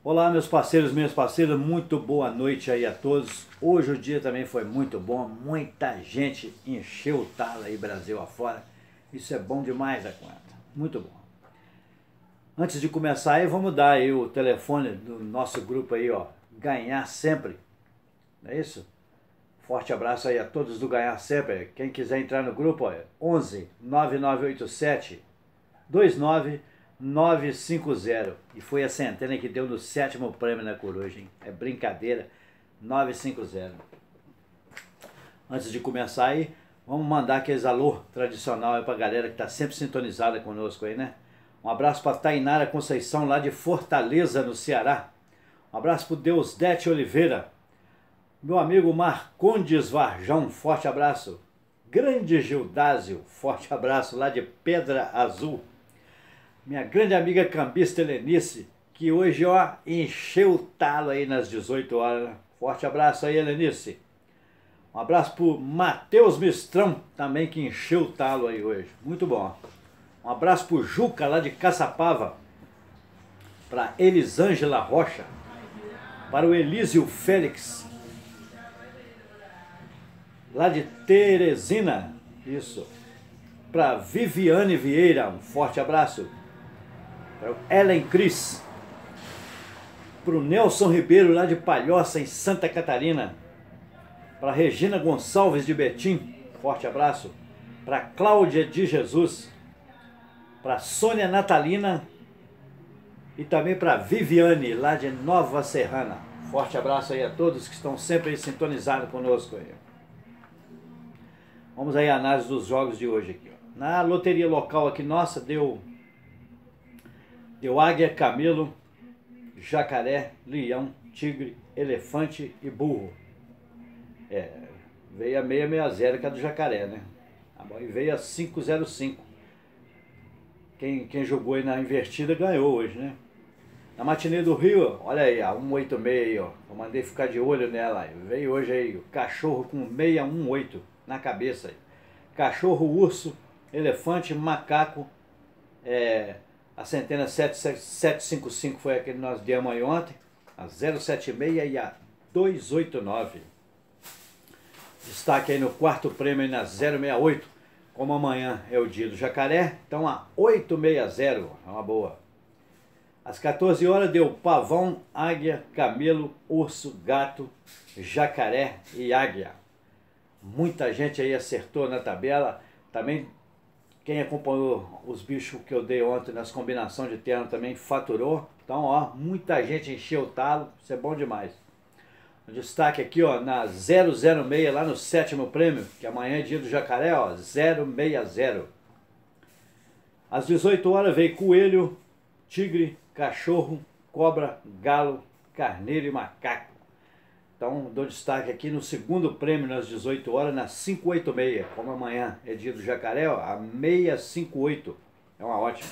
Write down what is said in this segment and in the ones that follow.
Olá, meus parceiros, minhas parceiras, muito boa noite aí a todos. Hoje o dia também foi muito bom, muita gente encheu o talo aí Brasil afora. Isso é bom demais a conta, muito bom. Antes de começar aí, vamos dar aí o telefone do nosso grupo aí, ó, Ganhar Sempre, não é isso? Forte abraço aí a todos do Ganhar Sempre. Quem quiser entrar no grupo, ó, 11 9987 29950. E foi a centena que deu no 7º prêmio na coruja, hein? É brincadeira, 950. Antes de começar aí, vamos mandar aqueles alô tradicional aí pra galera que tá sempre sintonizada conosco aí, né? Um abraço pra Tainara Conceição lá de Fortaleza, no Ceará. Um abraço pro Deusdete Oliveira. Meu amigo Marcondes Varjão, forte abraço. Grande Gildásio, forte abraço lá de Pedra Azul. Minha grande amiga cambista Helenice, que hoje, ó, encheu o talo aí nas 18 horas. Forte abraço aí, Helenice. Um abraço pro Matheus Mistrão, também que encheu o talo aí hoje. Muito bom. Um abraço pro Juca, lá de Caçapava. Pra Elisângela Rocha. Para o Elísio Félix, lá de Teresina. Isso. Para Viviane Vieira, um forte abraço. Para Ellen Cris. Para o Nelson Ribeiro, lá de Palhoça, em Santa Catarina. Para Regina Gonçalves de Betim, forte abraço. Para Cláudia de Jesus. Para Sônia Natalina. E também para Viviane, lá de Nova Serrana. Forte abraço aí a todos que estão sempre aí sintonizados conosco aí. Vamos aí à análise dos jogos de hoje aqui, ó. Na loteria local aqui nossa, deu águia, camelo, jacaré, leão, tigre, elefante e burro. Veio a 660, que é do jacaré, né? E veio a 505. Quem jogou aí na invertida ganhou hoje, né? Na matinê do Rio, olha aí, a 186 aí, ó. Eu mandei ficar de olho nela. Veio hoje aí o cachorro com 618 na cabeça aí. Cachorro, urso, elefante, macaco. A centena 755 foi a que nós demos aí ontem. A 076 e a 289. Destaque aí no quarto prêmio aí na 068. Como amanhã é o dia do jacaré, então a 860 é uma boa. Às 14 horas deu pavão, águia, camelo, urso, gato, jacaré e águia. Muita gente aí acertou na tabela. Também quem acompanhou os bichos que eu dei ontem nas combinações de terno também faturou. Então, ó, muita gente encheu o talo. Isso é bom demais. O destaque aqui, ó, na 006, lá no 7º prêmio, que amanhã é dia do jacaré, ó, 060. Às 18 horas veio coelho, tigre, cachorro, cobra, galo, carneiro e macaco. Então dou destaque aqui no segundo prêmio nas 18 horas, na 586. Como amanhã é dia do jacaré, ó, a 658. É uma ótima.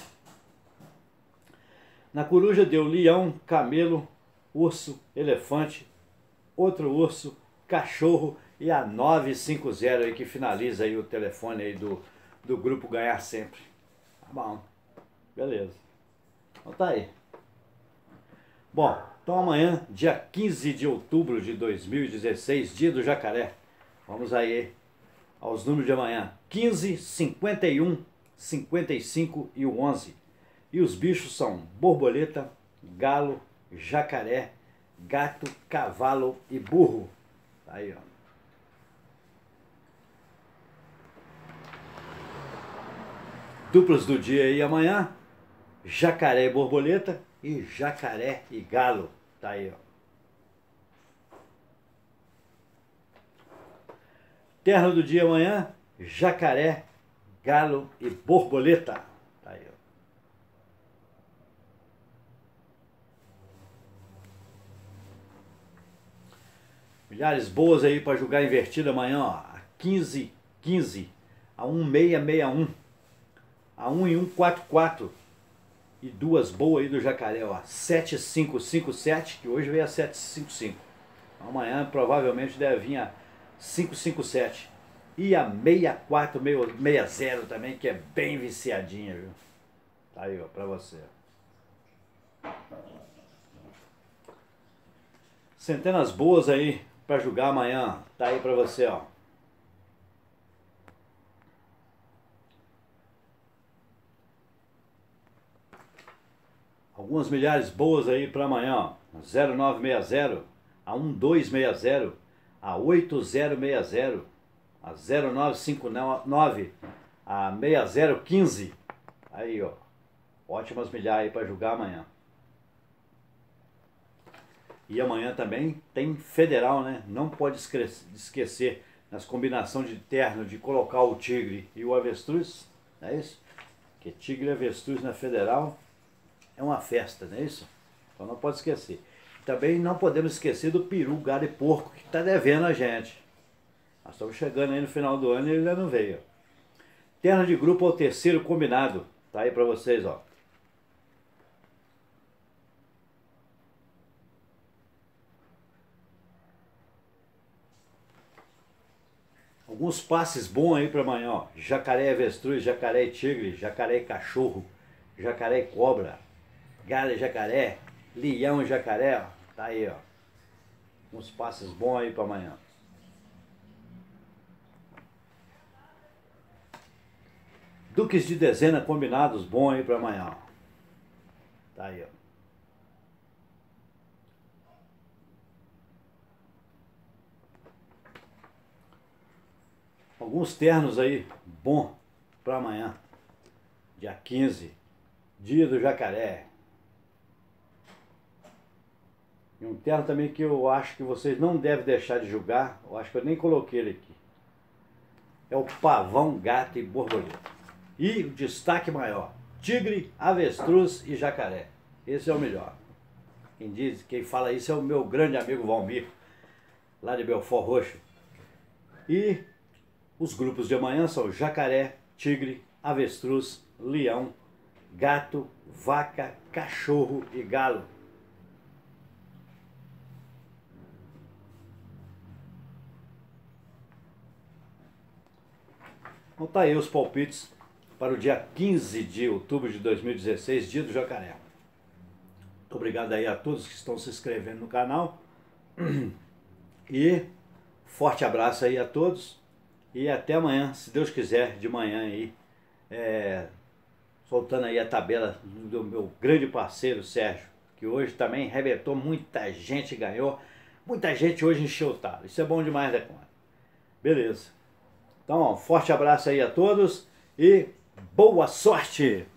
Na coruja deu leão, camelo, urso, elefante, outro urso, cachorro e a 950 aí, que finaliza aí o telefone aí do grupo Ganhar Sempre. Tá bom. Beleza. Então tá aí. Bom, então amanhã, dia 15 de outubro de 2016, dia do jacaré. Vamos aí aos números de amanhã. 15, 51, 55 e o 11. E os bichos são borboleta, galo, jacaré, gato, cavalo e burro. Tá aí, ó. Duplas do dia aí amanhã. Jacaré e borboleta e jacaré e galo. Tá aí, ó. Terra do dia amanhã, jacaré, galo e borboleta. Tá aí, ó. Milhares boas aí para jogar invertida amanhã, ó. A 15-15, a 1661, a 1144. E duas boas aí do jacaré, ó, 7557, que hoje veio a 755. Amanhã provavelmente deve vir a 557. E a 6460 também, que é bem viciadinha, viu? Tá aí, ó, pra você. Centenas boas aí para jogar amanhã. Tá aí para você, ó. Algumas milhares boas aí para amanhã, ó. 0960, a 1260, a 8060, a 0959, a 6015. Aí, ó. Ótimas milhares aí para jogar amanhã. E amanhã também tem federal, né? Não pode esquecer nas combinações de terno de colocar o tigre e o avestruz, não é isso? Porque tigre e avestruz na federal é uma festa, não é isso? Então não pode esquecer. Também não podemos esquecer do peru, gado e porco que está devendo a gente. Nós estamos chegando aí no final do ano e ele ainda não veio. Terno de grupo ao terceiro combinado. Tá aí para vocês, ó. Alguns passes bons aí para amanhã, ó. Jacaré e avestruz, jacaré e tigre, jacaré e cachorro, jacaré e cobra, galo e jacaré, leão e jacaré, ó. Tá aí, ó. Uns passes bons aí para amanhã. Duques de dezena combinados bons aí para amanhã, ó. Tá aí, ó. Alguns ternos aí, bom para amanhã, dia 15, dia do jacaré. E um terno também que eu acho que vocês não devem deixar de julgar, eu acho que eu nem coloquei ele aqui. É o pavão, gato e borboleta. E o destaque maior, tigre, avestruz e jacaré. Esse é o melhor. Quem fala isso é o meu grande amigo Valmir, lá de Belfort Roxo. E os grupos de amanhã são jacaré, tigre, avestruz, leão, gato, vaca, cachorro e galo. Então tá aí os palpites para o dia 15 de outubro de 2016, dia do jacaré. Muito obrigado aí a todos que estão se inscrevendo no canal. E forte abraço aí a todos. E até amanhã, se Deus quiser, de manhã aí, soltando aí a tabela do meu grande parceiro Sérgio, que hoje também arrebentou, muita gente ganhou, muita gente hoje encheu o talo. Isso é bom demais da conta. Beleza. Então, ó, forte abraço aí a todos e boa sorte!